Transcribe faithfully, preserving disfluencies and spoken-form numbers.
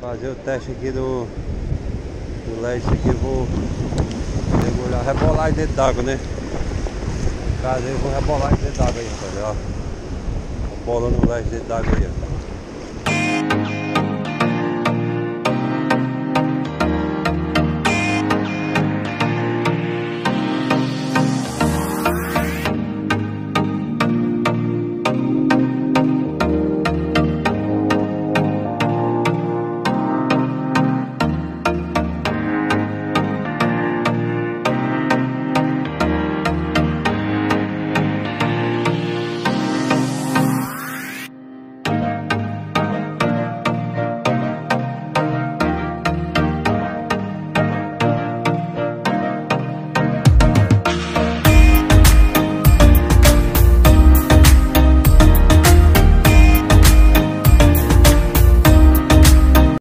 Fazer o teste aqui do, do L E D aqui, eu vou mergulhar, rebolar aí dentro d'água, né? No caso eu vou rebolar aí dentro d'água aí, rapaziada, ó. Bolando o L E D dentro d'água aí, ó.